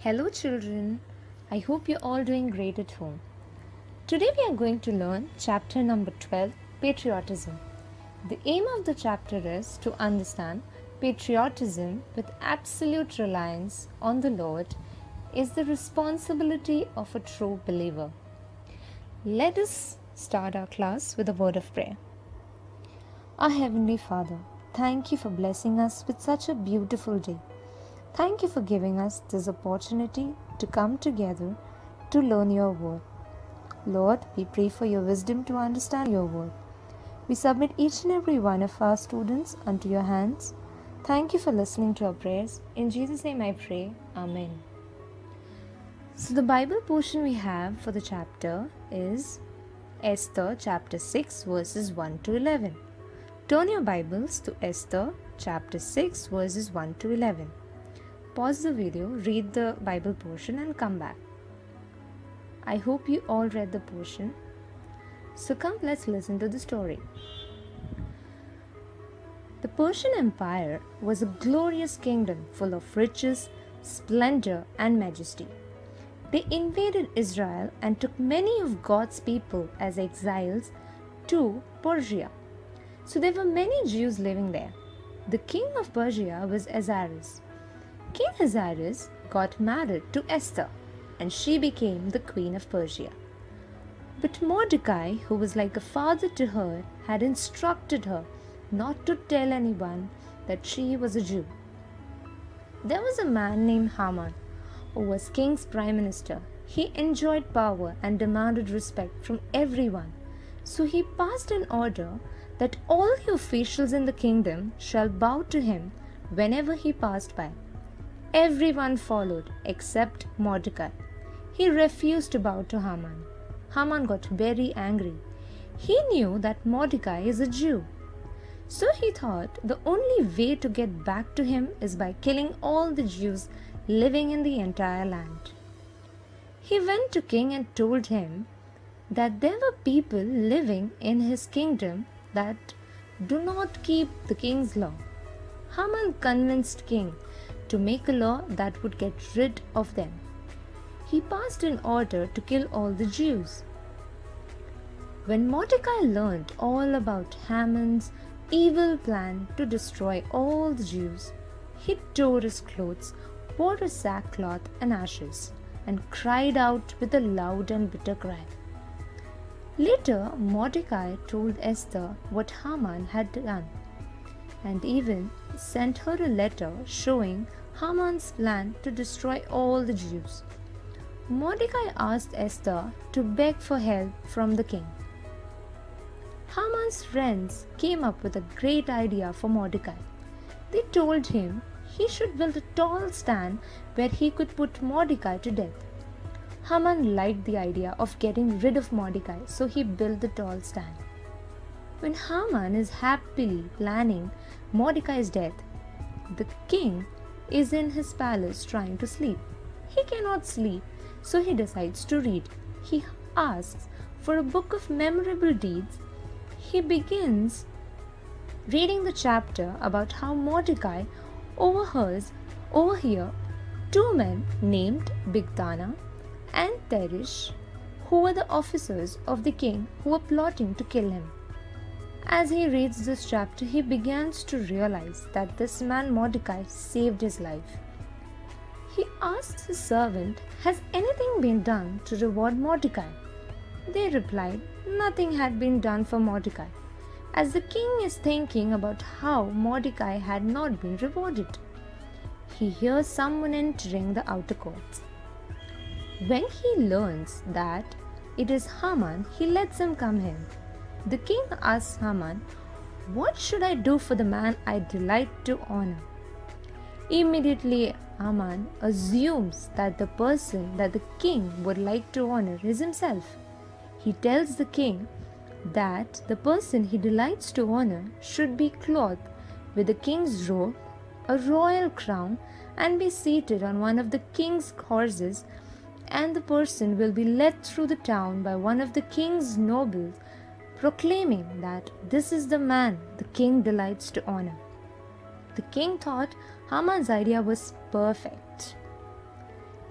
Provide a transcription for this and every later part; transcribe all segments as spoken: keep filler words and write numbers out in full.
Hello children, I hope you're all doing great at home. Today we are going to learn chapter number twelve, Patriotism. The aim of the chapter is to understand patriotism with absolute reliance on the Lord is the responsibility of a true believer. Let us start our class with a word of prayer. Our Heavenly Father, thank you for blessing us with such a beautiful day. Thank you for giving us this opportunity to come together to learn your word. Lord, we pray for your wisdom to understand your word. We submit each and every one of our students unto your hands. Thank you for listening to our prayers. In Jesus' name I pray. Amen. So the Bible portion we have for the chapter is Esther chapter six verses one to eleven. Turn your Bibles to Esther chapter six verses one to eleven. Pause the video, read the Bible portion and come back. I hope you all read the portion. So come, let's listen to the story. The Persian Empire was a glorious kingdom full of riches, splendor and majesty. They invaded Israel and took many of God's people as exiles to Persia. So there were many Jews living there. The king of Persia was Ahasuerus. King Ahasuerus got married to Esther, and she became the queen of Persia. But Mordecai, who was like a father to her, had instructed her not to tell anyone that she was a Jew. There was a man named Haman, who was king's prime minister. He enjoyed power and demanded respect from everyone. So he passed an order that all the officials in the kingdom shall bow to him whenever he passed by. Everyone followed except Mordecai. He refused to bow to Haman. Haman got very angry. He knew that Mordecai is a Jew. So he thought the only way to get back to him is by killing all the Jews living in the entire land. He went to king and told him that there were people living in his kingdom that do not keep the king's law. Haman convinced king to make a law that would get rid of them. He passed an order to kill all the Jews. When Mordecai learned all about Haman's evil plan to destroy all the Jews, he tore his clothes, wore a sackcloth and ashes, and cried out with a loud and bitter cry. Later, Mordecai told Esther what Haman had done, and even sent her a letter showing Haman's plan to destroy all the Jews. Mordecai asked Esther to beg for help from the king. Haman's friends came up with a great idea for Mordecai. They told him he should build a tall stand where he could put Mordecai to death. Haman liked the idea of getting rid of Mordecai, so he built the tall stand. When Haman is happily planning Mordecai's death, the king is in his palace trying to sleep. He cannot sleep, so he decides to read. He asks for a book of memorable deeds. He begins reading the chapter about how Mordecai overhears, overhear two men named Bigthana and Teresh, who were the officers of the king who were plotting to kill him. As he reads this chapter, he begins to realize that this man Mordecai saved his life. He asks his servant, "Has anything been done to reward Mordecai?" They replied, nothing had been done for Mordecai, as the king is thinking about how Mordecai had not been rewarded. He hears someone entering the outer courts. When he learns that it is Haman, he lets him come in. The king asks Haman, "What should I do for the man I delight to honor?" Immediately, Haman assumes that the person that the king would like to honor is himself. He tells the king that the person he delights to honor should be clothed with the king's robe, a royal crown, and be seated on one of the king's horses, and the person will be led through the town by one of the king's nobles, proclaiming that this is the man the king delights to honor. The king thought Haman's idea was perfect.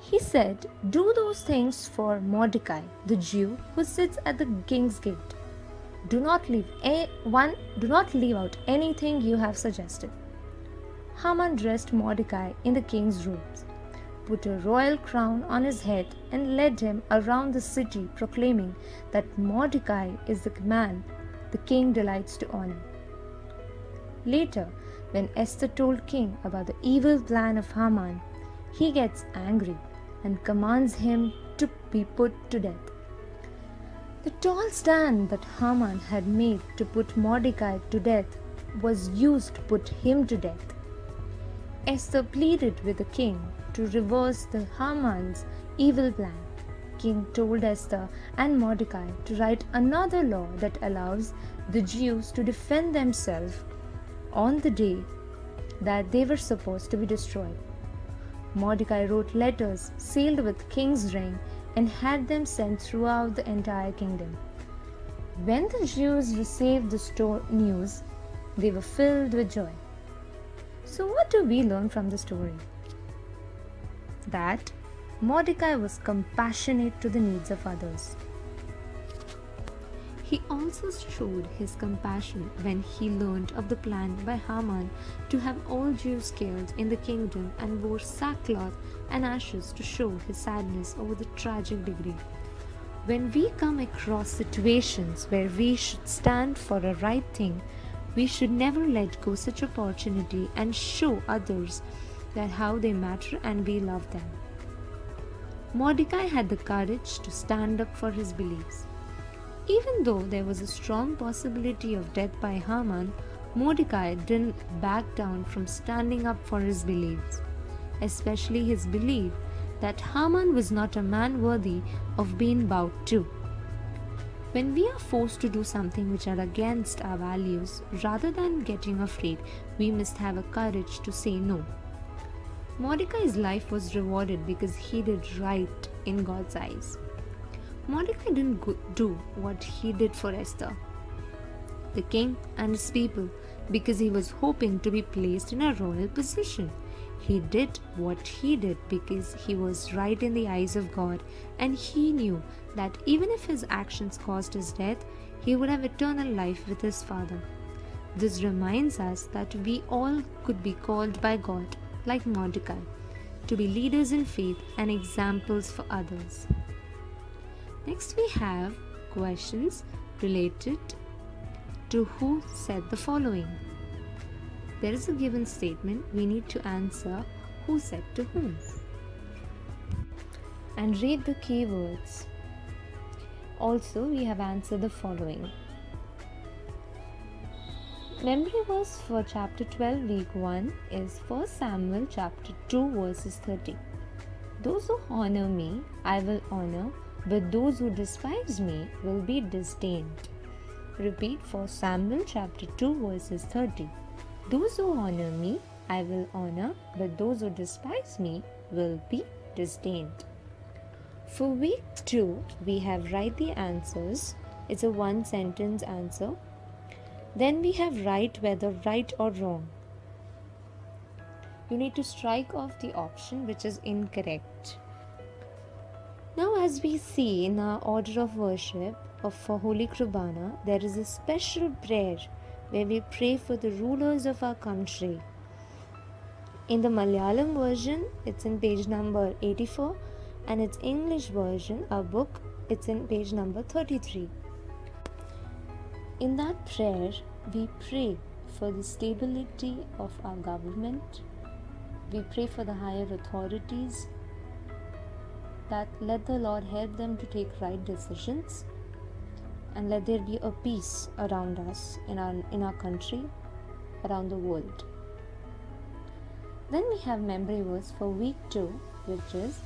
He said, "Do those things for Mordecai, the Jew who sits at the king's gate. Do not leave a- one, do not leave out anything you have suggested." Haman dressed Mordecai in the king's robes, put a royal crown on his head, and led him around the city, proclaiming that Mordecai is the man the king delights to honor. Later, when Esther told king about the evil plan of Haman, he gets angry and commands him to be put to death. The tall stand that Haman had made to put Mordecai to death was used to put him to death. Esther pleaded with the king to reverse the Haman's evil plan. King told Esther and Mordecai to write another law that allows the Jews to defend themselves on the day that they were supposed to be destroyed. Mordecai wrote letters sealed with king's ring and had them sent throughout the entire kingdom. When the Jews received the sto- news, they were filled with joy. So, what do we learn from the story? That Mordecai was compassionate to the needs of others. He also showed his compassion when he learned of the plan by Haman to have all Jews killed in the kingdom and wore sackcloth and ashes to show his sadness over the tragic degree. When we come across situations where we should stand for a right thing, we should never let go such opportunity and show others that how they matter and we love them. Mordecai had the courage to stand up for his beliefs. Even though there was a strong possibility of death by Haman, Mordecai didn't back down from standing up for his beliefs, especially his belief that Haman was not a man worthy of being bowed to. When we are forced to do something which are against our values, rather than getting afraid, we must have a courage to say no. Mordecai's life was rewarded because he did right in God's eyes. Mordecai didn't go- do what he did for Esther, the king and his people, because he was hoping to be placed in a royal position. He did what he did because he was right in the eyes of God, and he knew that even if his actions caused his death, he would have eternal life with his Father. This reminds us that we all could be called by God, like Mordecai, to be leaders in faith and examples for others. Next, we have questions related to who said the following. There is a given statement. We need to answer who said to whom and read the keywords. Also, we have answered the following. Memory verse for chapter twelve, week one is First Samuel chapter two, verses thirty. Those who honor me, I will honor, but those who despise me will be disdained. Repeat, First Samuel chapter two, verses thirty. Those who honor me, I will honor, but those who despise me will be disdained. For week two, we have write the answers. It's a one sentence answer. Then we have write whether right or wrong. You need to strike off the option which is incorrect. Now, as we see in our order of worship of for Holy Kurbana, there is a special prayer where we pray for the rulers of our country. In the Malayalam version, it's in page number eighty-four, and its English version, our book, it's in page number thirty-three. In that prayer, we pray for the stability of our government. We pray for the higher authorities, that let the Lord help them to take right decisions, and let there be a peace around us, in our, in our country, around the world. Then we have memory verse for week two, which is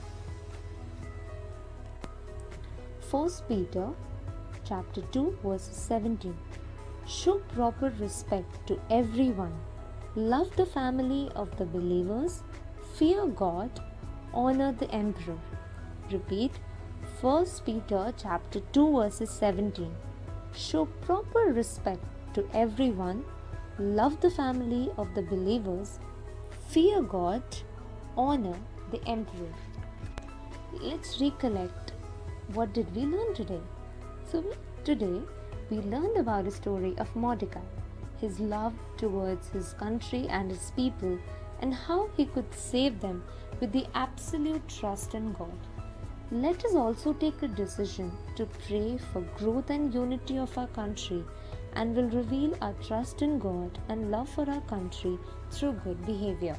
First Peter chapter two, verse seventeen. Show proper respect to everyone. Love the family of the believers. Fear God. Honor the emperor. Repeat, First Peter chapter two, verses seventeen. Show proper respect to everyone. Love the family of the believers. Fear God. Honor the emperor. let's recollect what did we learn today. So we, today we learned about the story of Mordecai, his love towards his country and his people, and how he could save them with the absolute trust in God. Let us also take a decision to pray for growth and unity of our country, and will reveal our trust in God and love for our country through good behavior.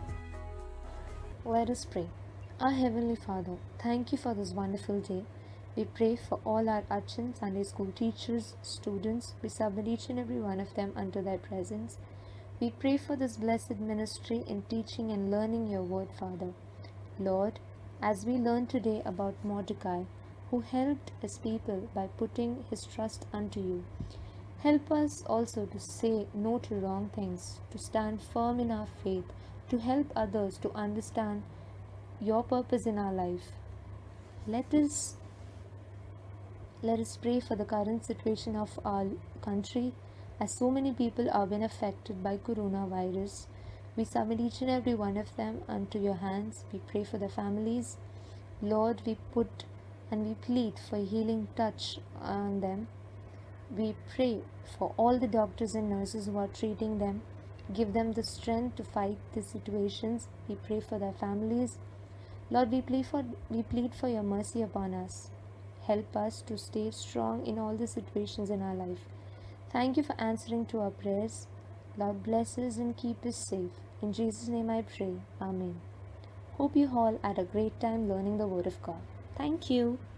Let us pray. Our Heavenly Father, thank you for this wonderful day. We pray for all our Achin Sunday school teachers, students. We submit each and every one of them unto thy presence. We pray for this blessed ministry in teaching and learning your word, Father. Lord, as we learn today about Mordecai, who helped his people by putting his trust unto you, help us also to say no to wrong things, to stand firm in our faith, to help others to understand your purpose in our life. Let us let us pray for the current situation of our country, as so many people are being affected by coronavirus. We submit each and every one of them unto your hands. We pray for their families. Lord, we put and we plead for healing touch on them. We pray for all the doctors and nurses who are treating them. Give them the strength to fight these situations. We pray for their families. Lord, we plead for we plead for your mercy upon us. Help us to stay strong in all the situations in our life. Thank you for answering to our prayers. Lord, bless us and keep us safe. In Jesus' name I pray. Amen. Hope you all had a great time learning the Word of God. Thank you.